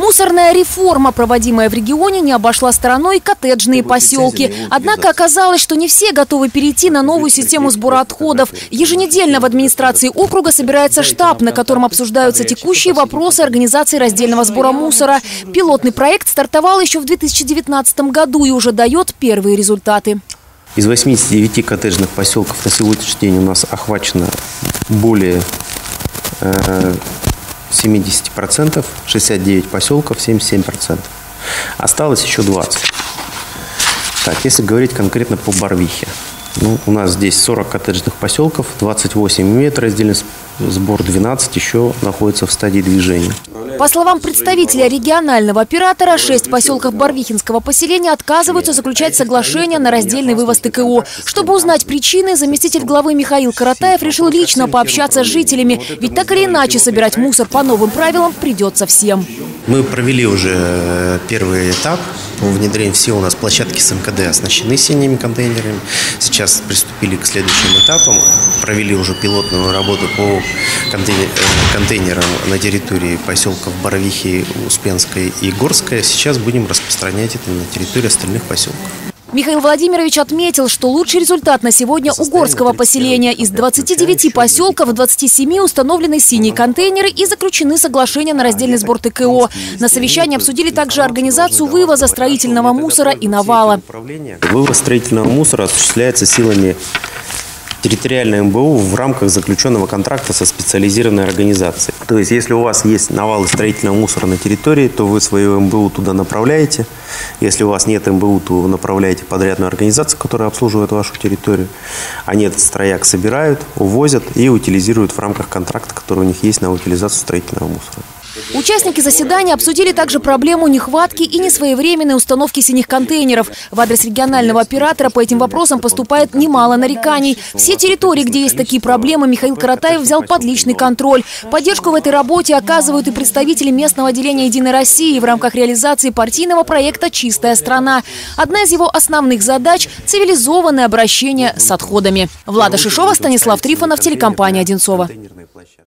Мусорная реформа, проводимая в регионе, не обошла стороной коттеджные поселки. Однако оказалось, что не все готовы перейти на новую систему сбора отходов. Еженедельно в администрации округа собирается штаб, на котором обсуждаются текущие вопросы организации раздельного сбора мусора. Пилотный проект стартовал еще в 2019 году и уже дает первые результаты. Из 89 коттеджных поселков на сегодняшний день у нас охвачено более 70%, 69 поселков, 77%. Осталось еще 20. Так, если говорить конкретно по Барвихе. У нас здесь 40 коттеджных поселков, 28 имеют раздельный сбор, 12 еще находятся в стадии движения. По словам представителя регионального оператора, 6 поселков Барвихинского поселения отказываются заключать соглашение на раздельный вывоз ТКО. Чтобы узнать причины, заместитель главы Михаил Каратаев решил лично пообщаться с жителями. Ведь так или иначе собирать мусор по новым правилам придется всем. Мы провели уже первый этап по внедрению. Все у нас площадки с МКД оснащены синими контейнерами. Сейчас приступили к следующим этапам. Провели уже пилотную работу по контейнерам на территории поселков Барвихи, Успенская и Горская. Сейчас будем распространять это на территории остальных поселков. Михаил Владимирович отметил, что лучший результат на сегодня у Горского поселения. Из 29 поселков в 27 установлены синие контейнеры и заключены соглашения на раздельный сбор ТКО. На совещании обсудили также организацию вывоза строительного мусора и навала. Вывоз строительного мусора осуществляется силами территориальной МБУ в рамках заключенного контракта со специализированной организацией. То есть, если у вас есть навалы строительного мусора на территории, то вы свою МБУ туда направляете. Если у вас нет МБУ, то вы направляете подрядную организацию, которая обслуживает вашу территорию. Они этот строяк собирают, увозят и утилизируют в рамках контракта, который у них есть на утилизацию строительного мусора. Участники заседания обсудили также проблему нехватки и несвоевременной установки синих контейнеров. В адрес регионального оператора по этим вопросам поступает немало нареканий. Все территории, где есть такие проблемы, Михаил Каратаев взял под личный контроль. Поддержку в этой работе оказывают и представители местного отделения «Единой России» в рамках реализации партийного проекта «Чистая страна». Одна из его основных задач – цивилизованное обращение с отходами. Влада Шишова, Станислав Трифонов, телекомпания «Одинцово».